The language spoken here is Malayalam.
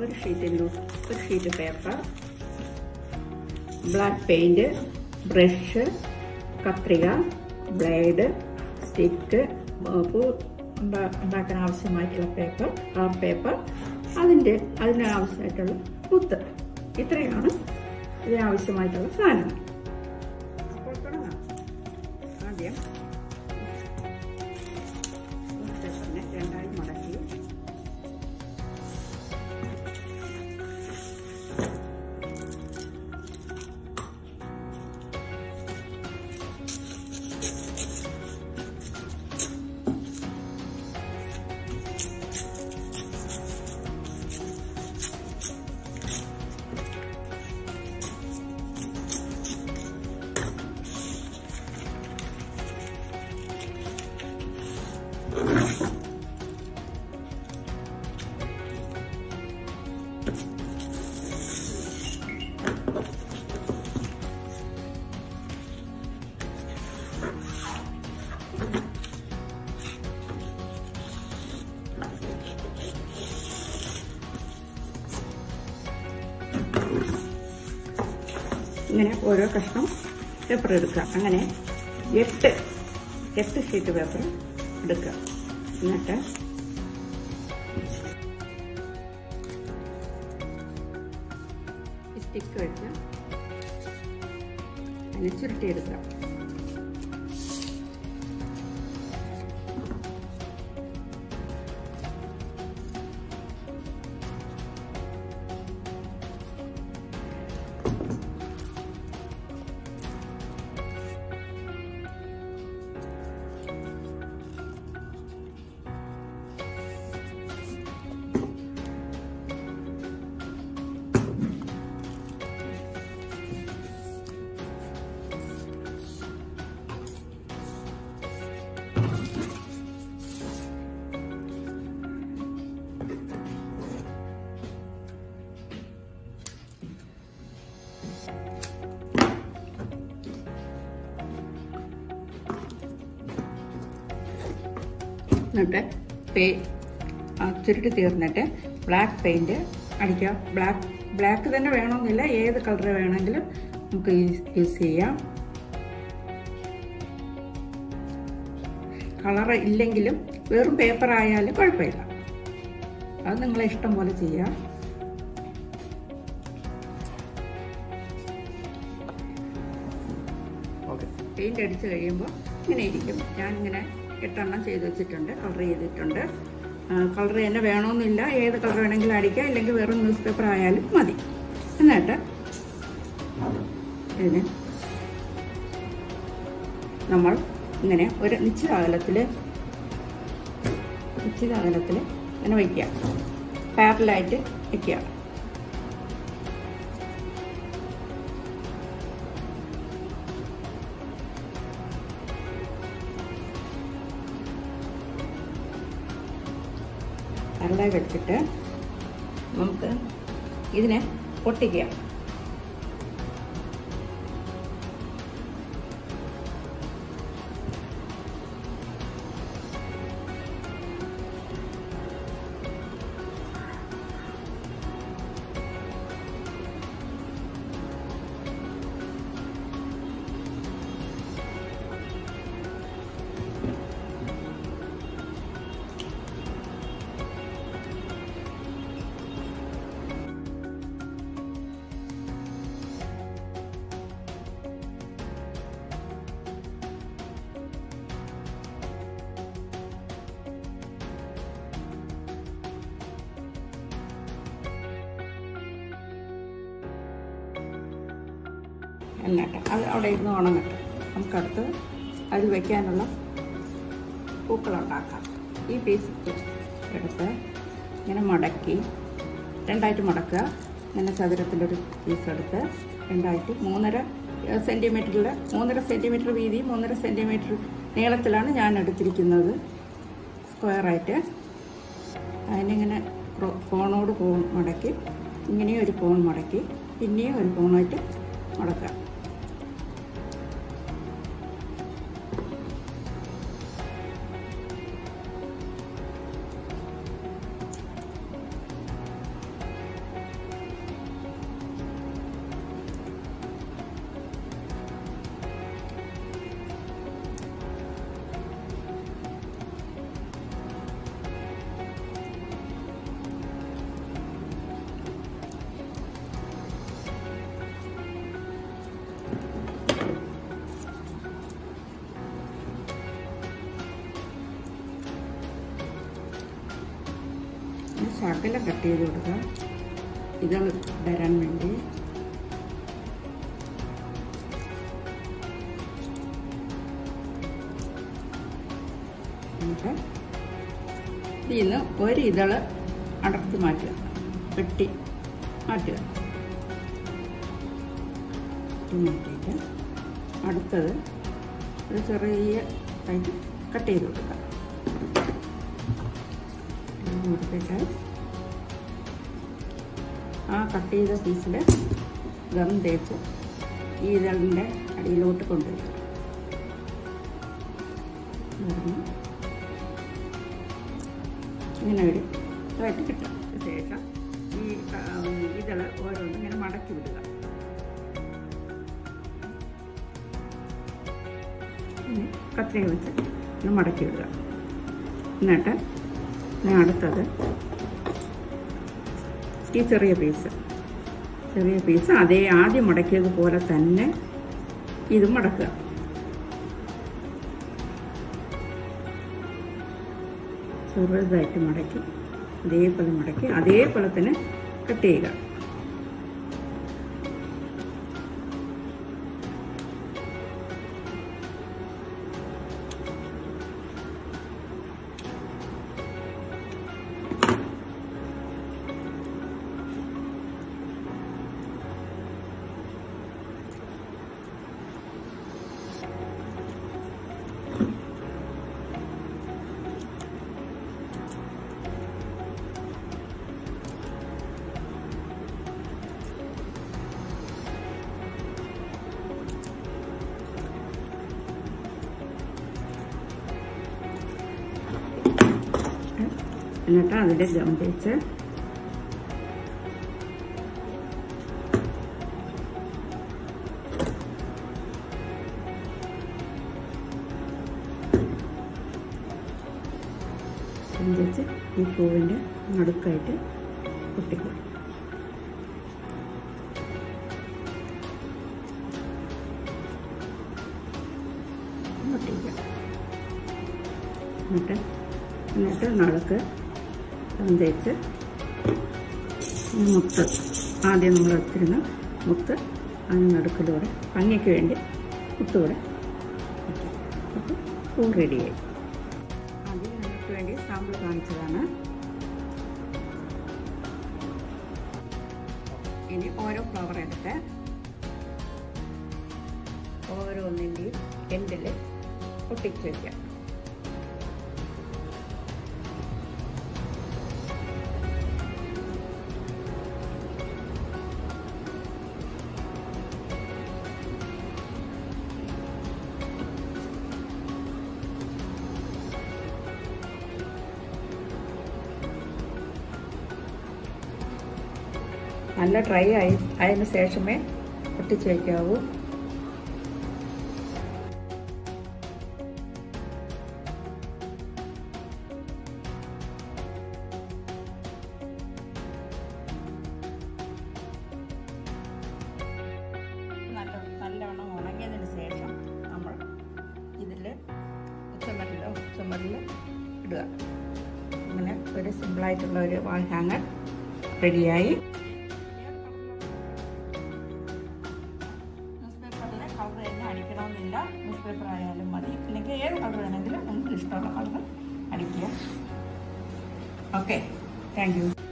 ഒരു sheet paper, black paint, brush, കത്രിക, ബ്ലേഡ്, സ്റ്റിക്ക്, പൂ ഉണ്ടാക്കാൻ ആവശ്യമായിട്ടുള്ള കളർ പേപ്പർ, അതിനാവശ്യമായിട്ടുള്ള മുത്ത്. ഇത്രയാണ് ഇതിനാവശ്യമായിട്ടുള്ള സാധനങ്ങൾ. അപ്പോൾ തുടങ്ങാം. ആദ്യം പേപ്പറിനെ രണ്ടായി മടക്കി ഇങ്ങനെ ഓരോ കഷ്ണം പേപ്പർ എടുക്കുക. അങ്ങനെ 8 ഷീറ്റ് പേപ്പർ എടുക്കുക. എന്നിട്ട് സ്റ്റിക്ക് വെച്ച് അതിനെ ചുരുട്ടിയെടുക്കുക. എന്നിട്ട് ചുരുട്ടി തീർന്നിട്ട് ബ്ലാക്ക് പെയിന്റ് അടിക്കുക. ബ്ലാക്ക് തന്നെ വേണമെന്നില്ല, ഏത് കളർ വേണമെങ്കിലും നമുക്ക് യൂസ് ചെയ്യാം. കളർ ഇല്ലെങ്കിലും വെറും പേപ്പർ ആയാലും കുഴപ്പമില്ല, അത് നിങ്ങളെ ഇഷ്ടം പോലെ ചെയ്യാം. പെയിന്റ് അടിച്ച് കഴിയുമ്പോൾ ഇങ്ങനെ ഇരിക്കും. ഞാനിങ്ങനെ 8 എണ്ണം ചെയ്ത് വെച്ചിട്ടുണ്ട്, കളർ ചെയ്തിട്ടുണ്ട്. കളർ തന്നെ വേണമെന്നില്ല, ഏത് കളർ വേണമെങ്കിലും അടിക്കാം, ഇല്ലെങ്കിൽ വെറും ന്യൂസ് പേപ്പർ ആയാലും മതി. എന്നിട്ട് ഇതിന് നമ്മൾ ഇങ്ങനെ ഒരു നിശ്ചിത അകലത്തിൽ ഇങ്ങനെ വയ്ക്കുക, പാരലായിട്ട് വയ്ക്കുക. പാരലായി വെച്ചിട്ട് നമുക്ക് ഇതിനെ പൊട്ടിക്കുക. എന്നിട്ട് അത് അവിടെ ഇരുന്ന് ഉണങ്ങട്ടെ. നമുക്കടുത്ത് അതിൽ വയ്ക്കാനുള്ള പൂക്കളുണ്ടാക്കാം. ഈ പീസ് എടുത്ത് ഇങ്ങനെ മടക്കി രണ്ടായിട്ട് മടക്കുക. ഇങ്ങനെ ചതുരത്തിലൊരു പീസ് എടുത്ത് രണ്ടായിട്ട് 3.5 സെൻറ്റിമീറ്റർ വീതി 3.5 സെൻറ്റിമീറ്റർ നീളത്തിലാണ് ഞാൻ എടുത്തിരിക്കുന്നത്, സ്ക്വയറായിട്ട്. അതിനിങ്ങനെ കോണോട് കോൺ മടക്കി, ഇങ്ങനെയും ഒരു കോൺ മടക്കി, പിന്നെയും ഒരു കോണായിട്ട് മടക്കുക. ശകലം കട്ട് ചെയ്ത് കൊടുക്കുക, ഇതൾ വരാൻ വേണ്ടി. എന്നിട്ട് ഇതിൽ നിന്ന് ഒരു ഇതള് അടർത്തി മാറ്റുക, വെട്ടി മാറ്റുക. മാറ്റിയിട്ട് അടുത്തത് ഒരു ചെറിയ ആയിട്ട് കട്ട് ചെയ്ത് കൊടുക്കുക. കൊടുത്തിട്ട് ആ കട്ട് ചെയ്ത പീസിൽ ഗം തേച്ച് ഈ ഇതളിൻ്റെ അടിയിലോട്ട് കൊണ്ടുവരിക. ഇങ്ങനെ ഒരു ഇതായിട്ട് കിട്ടും. ശേഷം ഈ ഇതള് ഓരോന്നും ഇങ്ങനെ മടക്കി വിടുക. കത്രിക വെച്ച് ഒന്ന് മടക്കി വിടുക. എന്നിട്ട് അടുത്തത് ഈ ചെറിയ പീസ് അതേ ആദ്യം മടക്കിയതുപോലെ തന്നെ ഇതും മടക്കുക. ചെറുതായിട്ട് മടക്കി അതേപോലെ തന്നെ കട്ട് ചെയ്യുക. എന്നിട്ട് അതിൻ്റെ ഗം തേച്ച് ഈ പൂവിൻ്റെ നടുക്കായിട്ട് ഒട്ടിക്കുക. എന്നിട്ട് നടുക്ക് തേച്ച് മുത്ത് ആദ്യം നമ്മൾ എടുത്തിരുന്ന മുത്ത് അതിന് നടുക്കിലൂടെ ഭംഗിക്ക് വേണ്ടി മുത്തുകൂടെ അപ്പോൾ പൂ റെഡിയായി. ആദ്യം നമുക്ക് വേണ്ടി സാമ്പിൾ കാണിച്ചതാണ്. ഇനി ഓരോ ഫ്ലവർ എടുത്ത് ഓരോന്നിൻ്റെയും എൻഡിൽ ഒട്ടിച്ച് വയ്ക്കാം. നല്ല ഡ്രൈ ആയതിനു ശേഷമേ ഒട്ടിച്ച് വയ്ക്കാവൂ. നല്ലവണ്ണം ഉണങ്ങിയതിന് ശേഷം നമ്മൾ ഇതിൽ ചുമരിൽ ഇടുക. അങ്ങനെ ഒരു സിമ്പിളായിട്ടുള്ള ഒരു വാൾ ഹാങ്ങർ റെഡിയായി. കളർ തന്നെ അടിക്കണമെന്നില്ല, ന്യൂസ് പേപ്പർ ആയാലും മതി, അല്ലെങ്കിൽ ഏത് കളർ വേണമെങ്കിലും നിങ്ങൾക്ക് ഇഷ്ടമുള്ള കളർ അടിക്കുക. Okay, thank U.